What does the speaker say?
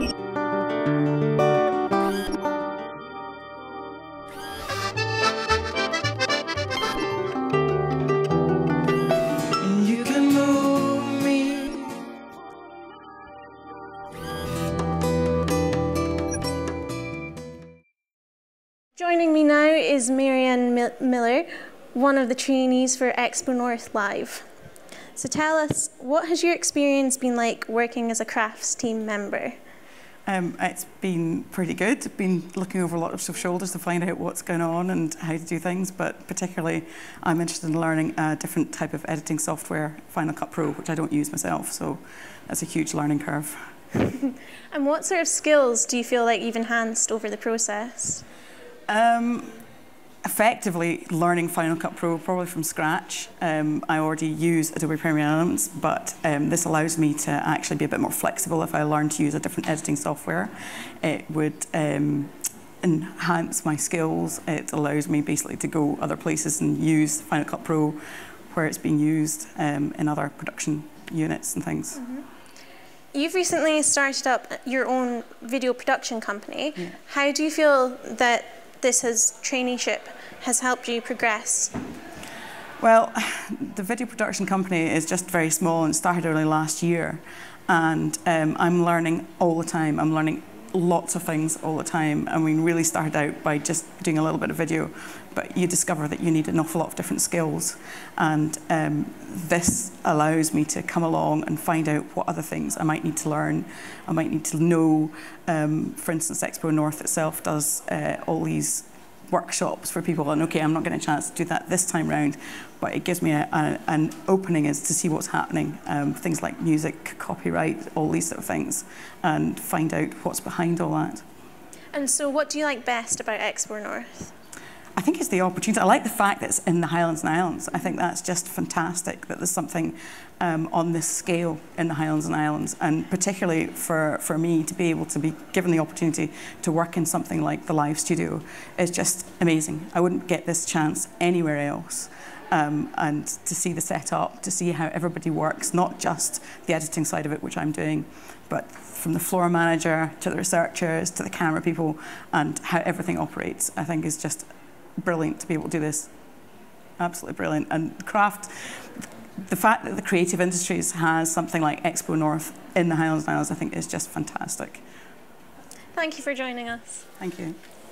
You can move me. Joining me now is Marianne Miller, one of the trainees for Expo North Live. So tell us, what has your experience been like working as a crafts team member? It's been pretty good. I've been looking over lots of shoulders to find out what's going on and how to do things, but particularly I'm interested in learning a different type of editing software, Final Cut Pro, which I don't use myself, so that's a huge learning curve. And what sort of skills do you feel like you've enhanced over the process? Effectively learning Final Cut Pro probably from scratch. I already use Adobe Premiere Elements, but this allows me to actually be a bit more flexible if I learn to use a different editing software. It would enhance my skills. It allows me basically to go other places and use Final Cut Pro where it's being used in other production units and things. Mm-hmm. You've recently started up your own video production company. Yeah. How do you feel that traineeship has helped you progress? Well, the video production company is just very small and started only last year, and I'm learning all the time. I'm learning lots of things all the time, and we really started out by just doing a little bit of video, but you discover that you need an awful lot of different skills, and this allows me to come along and find out what other things I might need to learn, I might need to know. For instance, Expo North itself does all these workshops for people, and okay, I'm not getting a chance to do that this time round, but it gives me an opening as to see what's happening, things like music, copyright, all these sort of things, and find out what's behind all that. And so what do you like best about Expo North? I think it's the opportunity. I like the fact that it's in the Highlands and Islands. I think that's just fantastic that there's something on this scale in the Highlands and Islands, and particularly for me to be able to be given the opportunity to work in something like the Live Studio is just amazing. I wouldn't get this chance anywhere else. And to see the setup, to see how everybody works, not just the editing side of it, which I'm doing, but from the floor manager to the researchers to the camera people, and how everything operates, I think is just brilliant to be able to do this. Absolutely brilliant. And craft, the fact that the creative industries has something like Expo North in the Highlands and Islands, I think is just fantastic. Thank you for joining us. Thank you.